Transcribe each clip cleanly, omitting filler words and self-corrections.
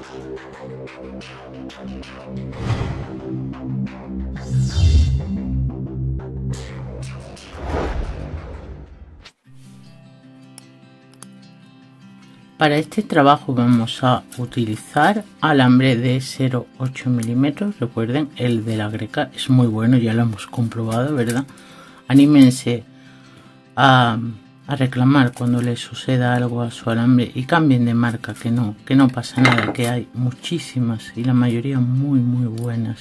Para este trabajo vamos a utilizar alambre de 0,8 milímetros. Recuerden, el de la Greca es muy bueno, ya lo hemos comprobado, ¿verdad? Anímense a reclamar cuando les suceda algo a su alambre y cambien de marca, que no pasa nada, que hay muchísimas y la mayoría muy buenas,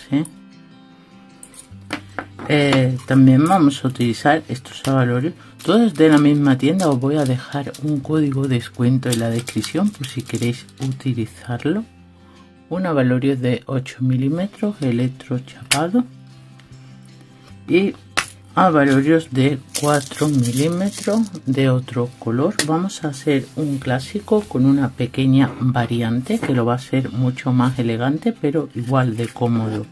también vamos a utilizar estos abalorios, todos de la misma tienda. Os voy a dejar un código de descuento en la descripción por si queréis utilizarlo. Un abalorio de 8 milímetros electrochapado y abalorios de 4 milímetros de otro color. Vamos a hacer un clásico con una pequeña variante que lo va a hacer mucho más elegante, pero igual de cómodo.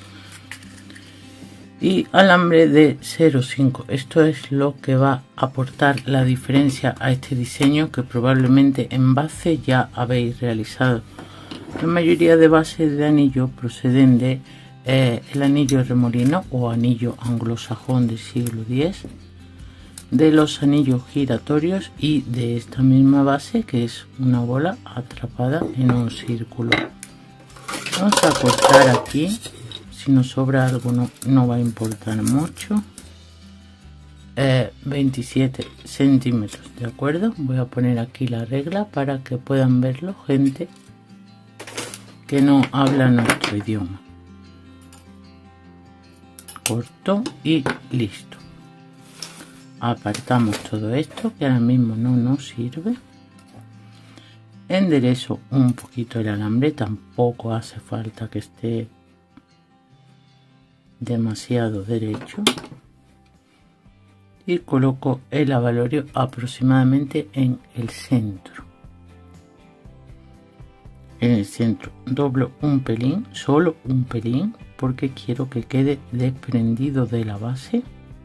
Y alambre de 0,5. Esto es lo que va a aportar la diferencia a este diseño, que probablemente en base ya habéis realizado. La mayoría de bases de anillo proceden de el anillo remolino o anillo anglosajón del siglo X, de los anillos giratorios y de esta misma base, que es una bola atrapada en un círculo. Vamos a cortar aquí. Si nos sobra algo no va a importar mucho. 27 centímetros, ¿de acuerdo? Voy a poner aquí la regla para que puedan verlo gente que no habla nuestro idioma. Corto y listo. Apartamos todo esto que ahora mismo no nos sirve. Enderezo un poquito el alambre, tampoco hace falta que esté demasiado derecho, y coloco el abalorio aproximadamente en el centro. En el centro doblo un pelín, solo un pelín, porque quiero que quede desprendido de la base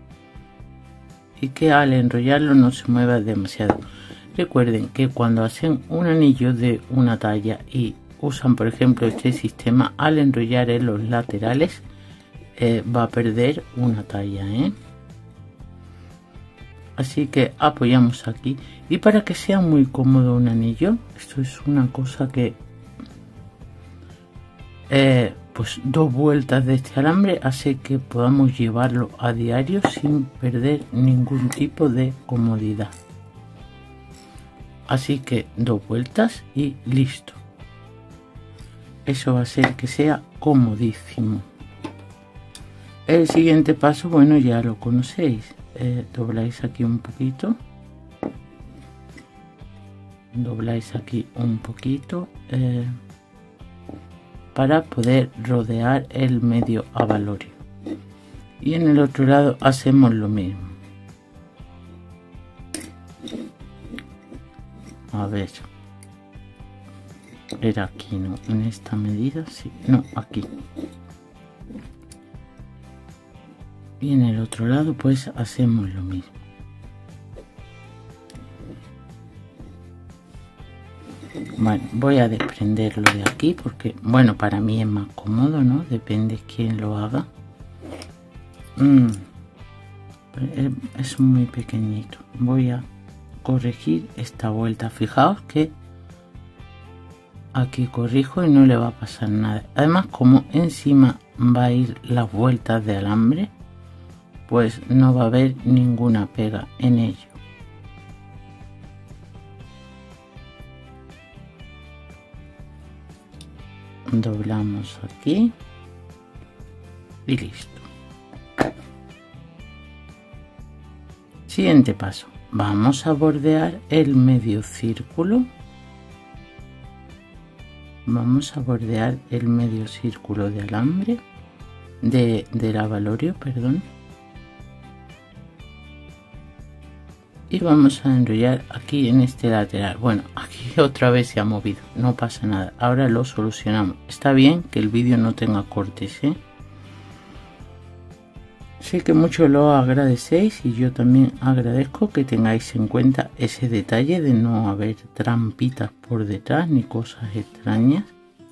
y que al enrollarlo no se mueva demasiado. Recuerden que cuando hacen un anillo de una talla y usan por ejemplo este sistema, al enrollar en los laterales va a perder una talla, así que apoyamos aquí. Y para que sea muy cómodo un anillo, esto es una cosa que pues 2 vueltas de este alambre hace que podamos llevarlo a diario sin perder ningún tipo de comodidad. Así que 2 vueltas y listo. Eso va a hacer que sea comodísimo. El siguiente paso, bueno, ya lo conocéis. Dobláis aquí un poquito. Dobláis aquí un poquito para poder rodear el medio abalorio. Y en el otro lado hacemos lo mismo. A ver. Era aquí, ¿no? En esta medida, sí. No, aquí. Y en el otro lado pues hacemos lo mismo. Bueno, voy a desprenderlo de aquí porque, bueno, para mí es más cómodo, ¿no? Depende quién lo haga. Es muy pequeñito. Voy a corregir esta vuelta. Fijaos que aquí corrijo y no le va a pasar nada. Además, como encima va a ir las vueltas de alambre, pues no va a haber ninguna pega en ello. Doblamos aquí y listo. Siguiente paso, vamos a bordear el medio círculo. Vamos a bordear el medio círculo de alambre del abalorio, perdón. Y vamos a enrollar aquí en este lateral. Bueno, aquí otra vez se ha movido, no pasa nada, ahora lo solucionamos. Está bien que el vídeo no tenga cortes, Sé que muchos lo agradecéis y yo también agradezco que tengáis en cuenta ese detalle de no haber trampitas por detrás ni cosas extrañas.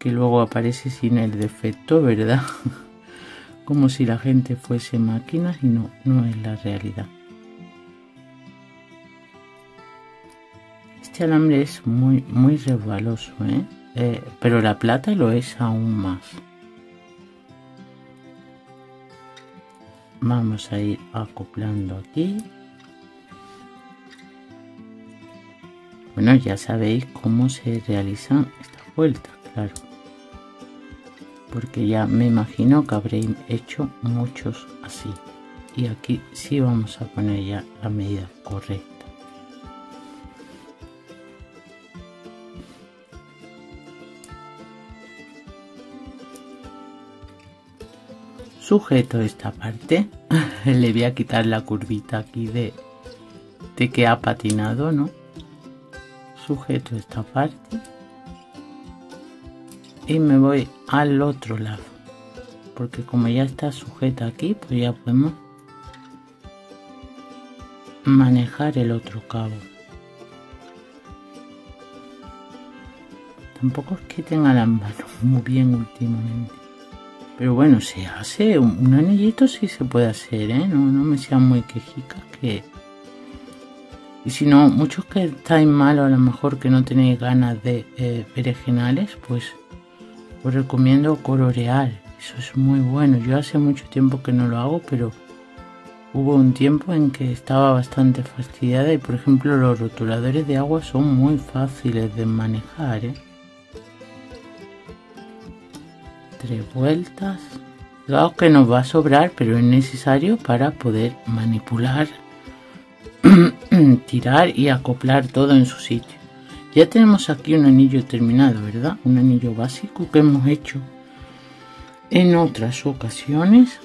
que luego aparece sin el defecto, ¿verdad? Como si la gente fuese máquinas y no es la realidad. Este alambre es muy resbaloso, pero la plata lo es aún más. Vamos a ir acoplando aquí. Bueno, ya sabéis cómo se realizan estas vueltas, claro. Porque ya me imagino que habréis hecho muchos así. Y aquí sí vamos a poner ya la medida correcta. Sujeto esta parte. Le voy a quitar la curvita aquí de que ha patinado, ¿no? Sujeto esta parte y me voy al otro lado, porque como ya está sujeta aquí, pues ya podemos manejar el otro cabo. Tampoco es que tenga las manos muy bien últimamente, pero bueno, se hace un anillito, sí se puede hacer, no me sean muy quejicas que... Y si no, muchos que estáis malos, a lo mejor que no tenéis ganas de berenjenales, pues os recomiendo colorear. Eso es muy bueno. Yo hace mucho tiempo que no lo hago, pero hubo un tiempo en que estaba bastante fastidiada y, por ejemplo, los rotuladores de agua son muy fáciles de manejar, 3 vueltas. Claro que nos va a sobrar, pero es necesario para poder manipular, tirar y acoplar todo en su sitio. Ya tenemos aquí un anillo terminado, ¿verdad? Un anillo básico que hemos hecho en otras ocasiones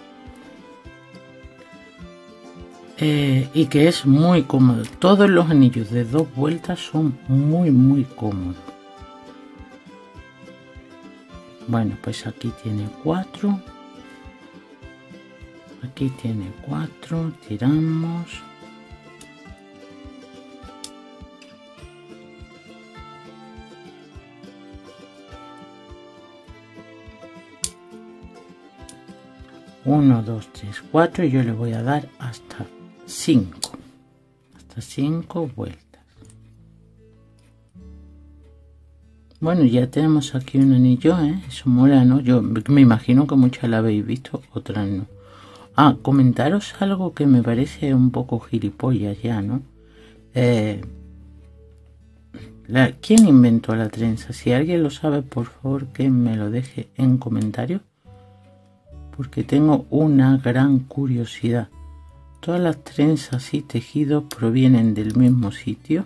y que es muy cómodo. Todos los anillos de 2 vueltas son muy cómodos. Bueno, pues aquí tiene 4. Aquí tiene 4. Tiramos. Uno, 2, 3, 4 y yo le voy a dar hasta 5. Hasta 5 vueltas. Bueno, ya tenemos aquí un anillo, eso mola, ¿no? Yo me imagino que muchas la habéis visto, otras no. Ah, comentaros algo que me parece un poco gilipollas ya, ¿no? ¿Quién inventó la trenza? Si alguien lo sabe, por favor que me lo deje en comentarios, porque tengo una gran curiosidad. Todas las trenzas y tejidos provienen del mismo sitio.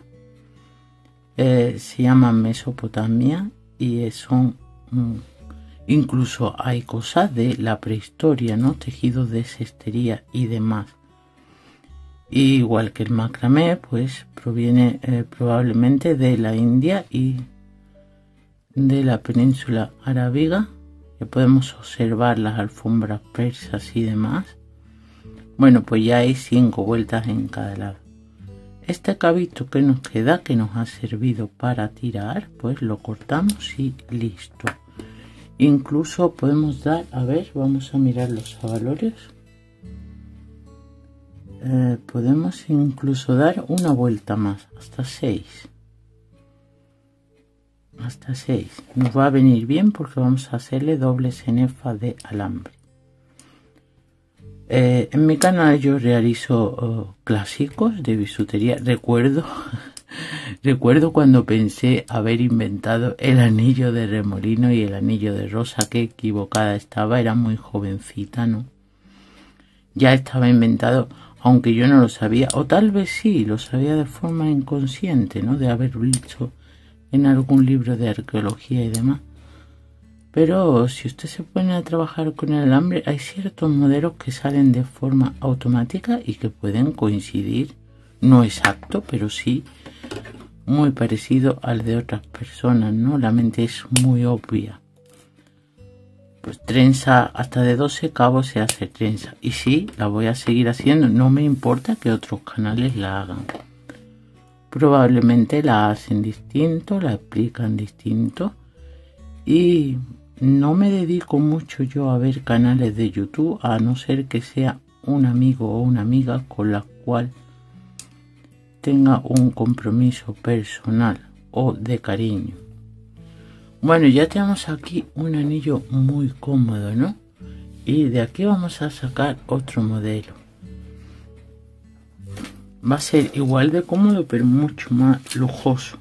Se llaman Mesopotamia y son incluso hay cosas de la prehistoria, ¿no? Tejidos de cestería y demás. Igual que el macramé, pues proviene probablemente de la India y de la península arábiga. Ya podemos observar las alfombras persas y demás. Bueno, pues ya hay 5 vueltas en cada lado. Este cabito que nos queda, que nos ha servido para tirar, pues lo cortamos y listo. Incluso podemos dar, a ver, vamos a mirar los valores. Podemos incluso dar una vuelta más, hasta 6. Hasta 6. Nos va a venir bien porque vamos a hacerle doble cenefa de alambre. En mi canal yo realizo clásicos de bisutería. Recuerdo cuando pensé haber inventado el anillo de remolino y el anillo de rosa. Qué equivocada estaba, era muy jovencita, ¿no? Ya estaba inventado, aunque yo no lo sabía, o tal vez sí, lo sabía de forma inconsciente, ¿no? De haberlo visto en algún libro de arqueología y demás. Pero si usted se pone a trabajar con el alambre, hay ciertos modelos que salen de forma automática y que pueden coincidir, no exacto, pero sí muy parecido al de otras personas, ¿no? La mente es muy obvia. Pues trenza hasta de 12 cabos se hace trenza. Y sí, la voy a seguir haciendo, no me importa que otros canales la hagan. Probablemente la hacen distinto, la explican distinto. y no me dedico mucho yo a ver canales de YouTube, a no ser que sea un amigo o una amiga con la cual tenga un compromiso personal o de cariño. Bueno, ya tenemos aquí un anillo muy cómodo, ¿no? Y de aquí vamos a sacar otro modelo. Va a ser igual de cómodo, pero mucho más lujoso.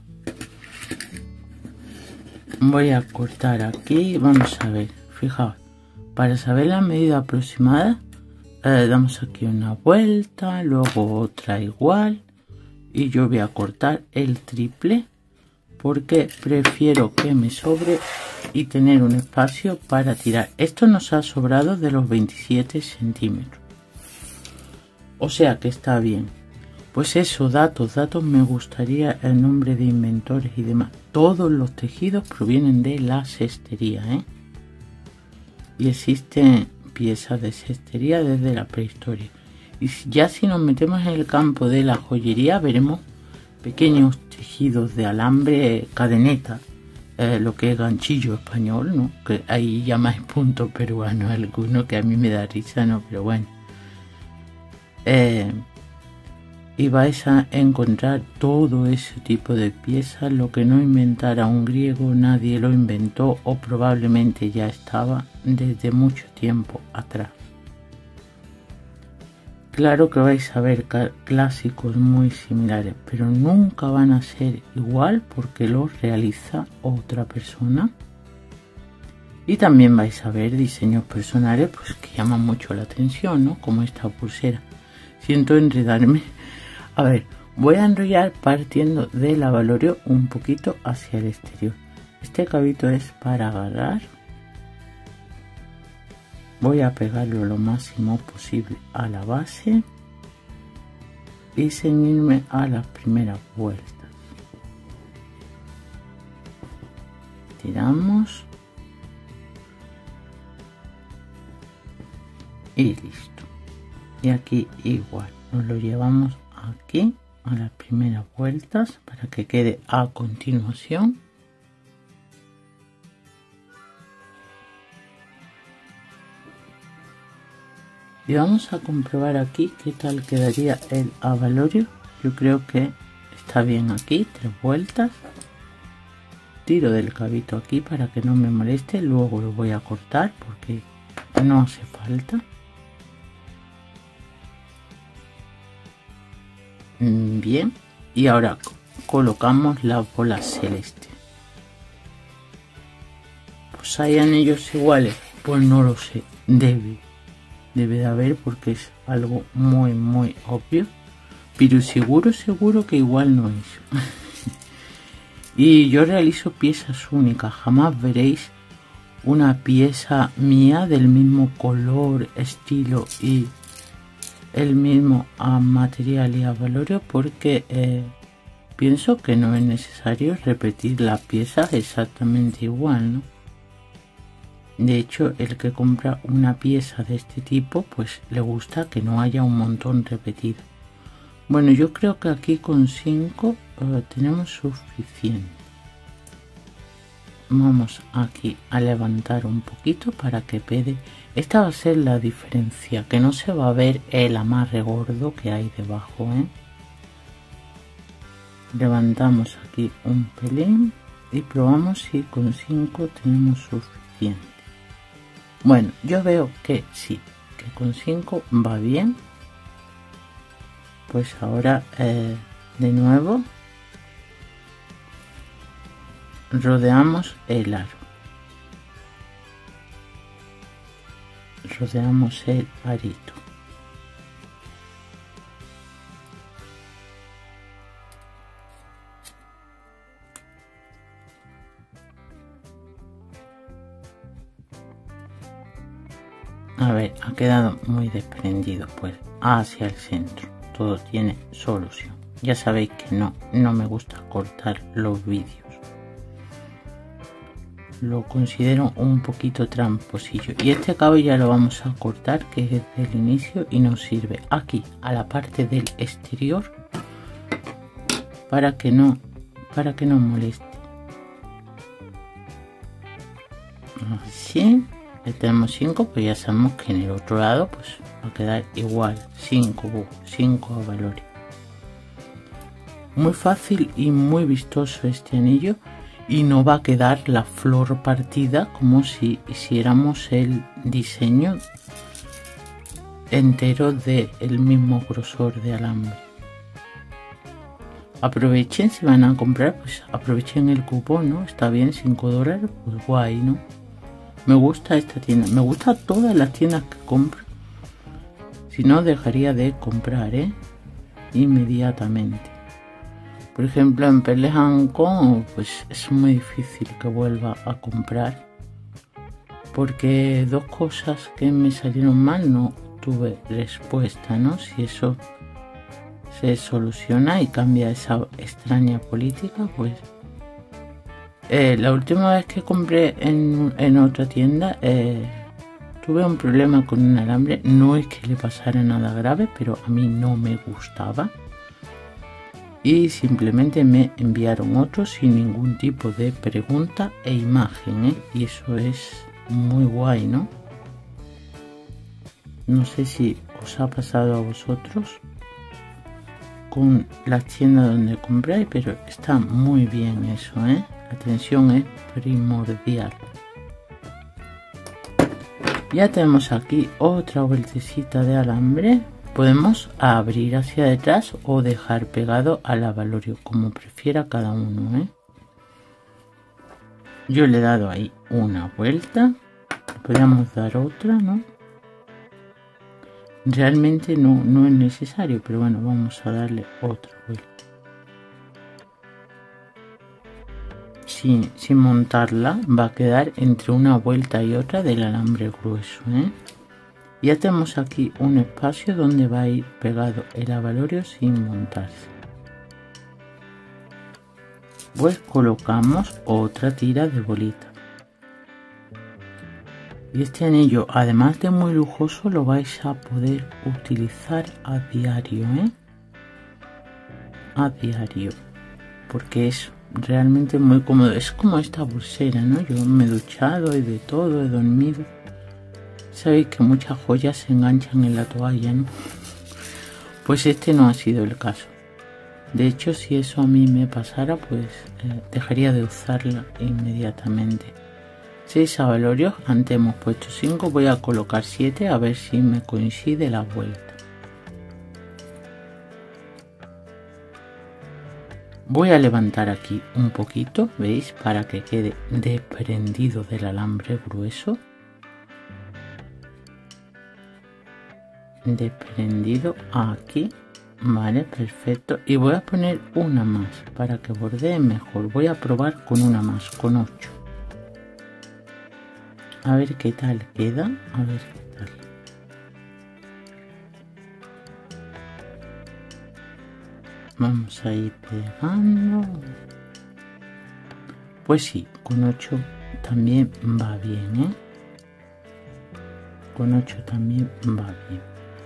Voy a cortar aquí, vamos a ver, fijaos, para saber la medida aproximada, damos aquí una vuelta, luego otra igual, y yo voy a cortar el triple porque prefiero que me sobre y tener un espacio para tirar. Esto nos ha sobrado de los 27 centímetros, o sea que está bien. Pues eso, datos, me gustaría el nombre de inventores y demás. Todos los tejidos provienen de la cestería, ¿eh? Y existen piezas de cestería desde la prehistoria. Y ya si nos metemos en el campo de la joyería, veremos pequeños tejidos de alambre, cadeneta, lo que es ganchillo español, ¿no? Que ahí llamáis punto peruano alguno, que a mí me da risa, ¿no? Pero bueno. Y vais a encontrar todo ese tipo de piezas. Lo que no inventara un griego, nadie lo inventó, o probablemente ya estaba desde mucho tiempo atrás. Claro que vais a ver clásicos muy similares, pero nunca van a ser igual porque los realiza otra persona. Y también vais a ver diseños personales pues que llaman mucho la atención, ¿no? Como esta pulsera. Siento enredarme. A ver, voy a enrollar partiendo del avalorio un poquito hacia el exterior. Este cabito es para agarrar. Voy a pegarlo lo máximo posible a la base y ceñirme a las primeras vueltas. Tiramos y listo. Y aquí igual, nos lo llevamos aquí a las primeras vueltas para que quede a continuación. Y vamos a comprobar aquí qué tal quedaría el avalorio. Yo creo que está bien aquí, 3 vueltas. Tiro del cabito aquí para que no me moleste, luego lo voy a cortar porque no hace falta. Bien, y ahora colocamos la bola celeste. Pues hay anillos iguales, pues no lo sé, debe de haber porque es algo muy obvio, pero seguro que igual no es. Y yo realizo piezas únicas, jamás veréis una pieza mía del mismo color, estilo y el mismo material y avalorio porque pienso que no es necesario repetir las piezas exactamente igual, ¿no? De hecho, el que compra una pieza de este tipo pues le gusta que no haya un montón repetido. Bueno, yo creo que aquí con 5 tenemos suficiente. Vamos aquí a levantar un poquito para que quede. Esta va a ser la diferencia, que no se va a ver el amarre gordo que hay debajo, ¿eh? Levantamos aquí un pelín y probamos si con 5 tenemos suficiente. Bueno, yo veo que sí, que con 5 va bien. Pues ahora de nuevo rodeamos el aro. Rodeamos el arito. A ver, ha quedado muy desprendido, pues hacia el centro. Todo tiene solución. Ya sabéis que no me gusta cortar los vídeos. Lo considero un poquito tramposillo. Y este cabo ya lo vamos a cortar, que es desde el inicio y nos sirve aquí a la parte del exterior para que no moleste. así. Le tenemos 5, pues ya sabemos que en el otro lado pues va a quedar igual, 5 avalorio. Muy fácil y muy vistoso este anillo, y no va a quedar la flor partida como si hiciéramos el diseño entero del mismo grosor de alambre. Aprovechen, si van a comprar, pues aprovechen el cupón, ¿no? Está bien, $5, pues guay, ¿no? Me gusta esta tienda, me gusta todas las tiendas que compro. Si no, dejaría de comprar, inmediatamente. Por ejemplo, en Pearl Hong Kong, pues es muy difícil que vuelva a comprar, porque 2 cosas que me salieron mal no tuve respuesta, ¿no? Si eso se soluciona y cambia esa extraña política, pues la última vez que compré en otra tienda tuve un problema con un alambre. No es que le pasara nada grave, pero a mí no me gustaba y simplemente me enviaron otro sin ningún tipo de pregunta e imagen, y eso es muy guay, ¿no? No sé si os ha pasado a vosotros con las tiendas donde compráis, pero está muy bien eso, La atención es primordial. Ya tenemos aquí otra vueltecita de alambre. Podemos abrir hacia detrás o dejar pegado al avalorio, como prefiera cada uno, Yo le he dado ahí una vuelta. Podríamos dar otra, ¿no? Realmente no es necesario, pero bueno, vamos a darle otra vuelta. Sin montarla, va a quedar entre una vuelta y otra del alambre grueso, Ya tenemos aquí un espacio donde va a ir pegado el avalorio sin montarse. Pues colocamos otra tira de bolita. Y este anillo, además de muy lujoso, lo vais a poder utilizar a diario, A diario. Porque es realmente muy cómodo. Es como esta pulsera, ¿no? Yo me he duchado y de todo, he dormido. Sabéis que muchas joyas se enganchan en la toalla, ¿no? Pues este no ha sido el caso. De hecho, si eso a mí me pasara, pues dejaría de usarla inmediatamente. 6 avalorios, antes hemos puesto 5, voy a colocar 7 a ver si me coincide la vuelta. Voy a levantar aquí un poquito, ¿veis? Para que quede desprendido del alambre grueso. Desprendido aquí, vale, perfecto. Y voy a poner una más para que bordee mejor. Voy a probar con una más, con 8. A ver qué tal queda, a ver qué tal. Vamos a ir pegando. Pues sí, con 8 también va bien, Con 8 también va bien.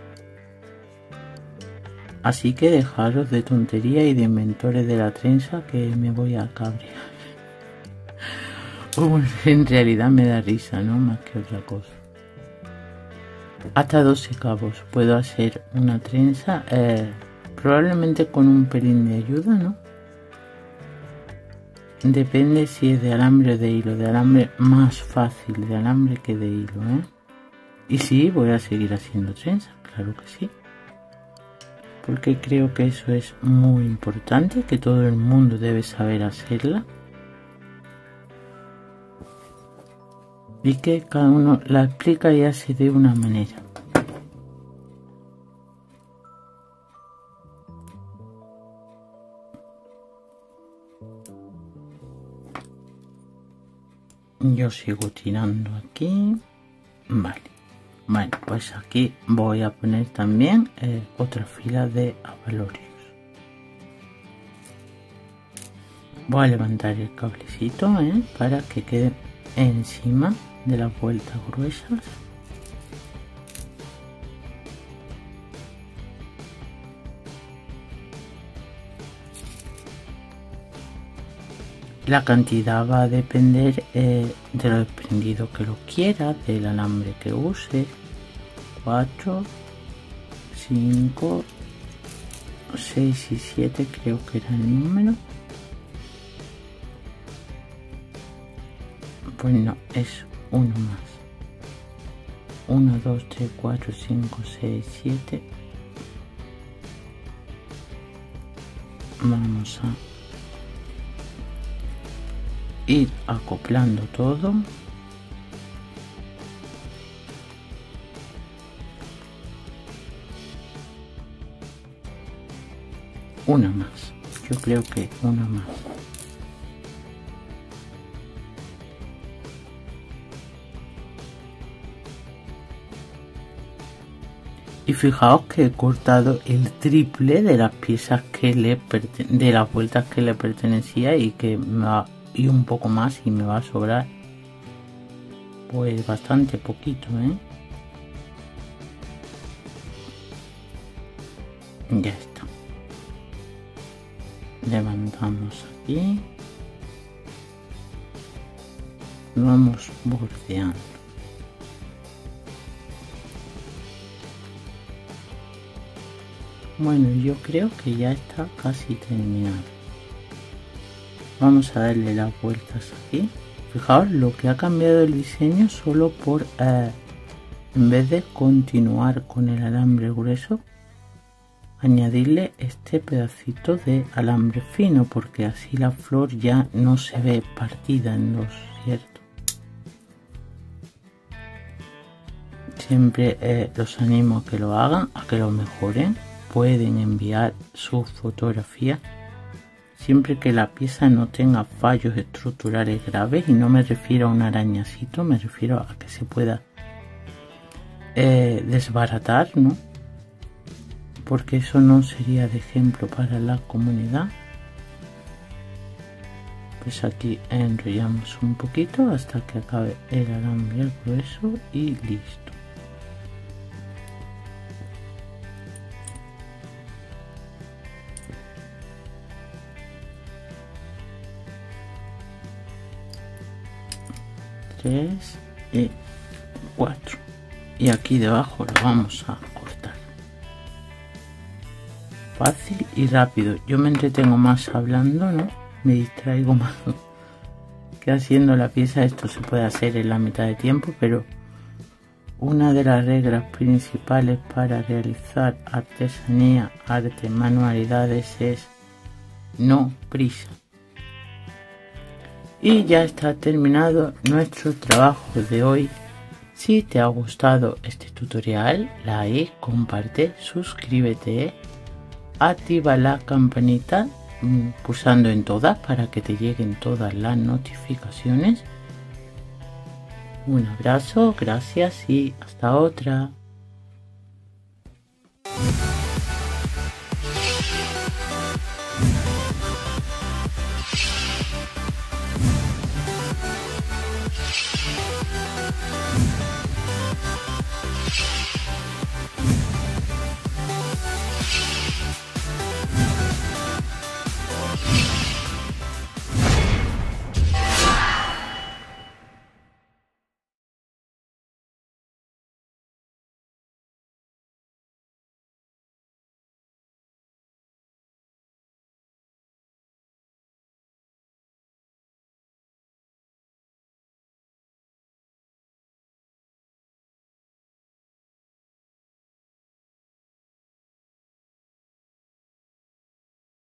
Así que dejaros de tontería y de inventores de la trenza, que me voy a cabrear. En realidad me da risa, ¿no? Más que otra cosa. Hasta 12 cabos puedo hacer una trenza, probablemente con un pelín de ayuda, ¿no? Depende si es de alambre o de hilo. De alambre más fácil de alambre que de hilo, Y sí, voy a seguir haciendo trenza, claro que sí. Porque creo que eso es muy importante, que todo el mundo debe saber hacerla. Y que cada uno la explica y hace de una manera. Yo sigo tirando aquí. Vale. Bueno, pues aquí voy a poner también otra fila de avalorios. Voy a levantar el cablecito para que quede encima de las vueltas gruesas. La cantidad va a depender de lo desprendido que lo quieras, del alambre que use. 4, 5, 6 y 7 creo que era el número. Pues no, es uno más. 1, 2, 3, 4, 5, 6, 7. Vamos a ir acoplando todo. Una más, yo creo que una más. Y fijaos que he cortado el triple de las piezas que de las vueltas que le pertenecía, y que me va, y un poco más, y me va a sobrar pues bastante poquito, Ya está. Levantamos aquí, vamos bordeando. Bueno, yo creo que ya está casi terminado. Vamos a darle las vueltas aquí. Fijaos lo que ha cambiado el diseño solo por en vez de continuar con el alambre grueso, añadirle este pedacito de alambre fino, porque así la flor ya no se ve partida en dos, ¿cierto? Siempre los animo a que lo hagan, a que lo mejoren. Pueden enviar su fotografía siempre que la pieza no tenga fallos estructurales graves, y no me refiero a un arañacito, me refiero a que se pueda desbaratar, ¿no? Porque eso no sería de ejemplo para la comunidad. Pues aquí enrollamos un poquito hasta que acabe el alambre grueso y listo. Y 4, y aquí debajo lo vamos a cortar. Fácil y rápido. Yo me entretengo más hablando, ¿no? Me distraigo más que haciendo la pieza. Esto se puede hacer en la mitad de tiempo, pero una de las reglas principales para realizar artesanía, arte, manualidades es no prisa. Y ya está terminado nuestro trabajo de hoy. Si te ha gustado este tutorial, like, comparte, suscríbete, activa la campanita pulsando en todas para que te lleguen todas las notificaciones. Un abrazo, gracias y hasta otra.